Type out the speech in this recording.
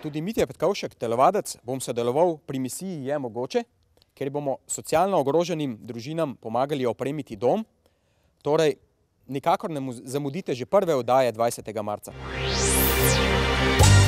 tudi Mitja Petkovšek, telovadec, bom sodeloval pri misiji Je mogoče, ker bomo socialno ogroženim družinam pomagali opremiti dom. Torej, nikakor ne zamudite že prve oddaje 20. marca.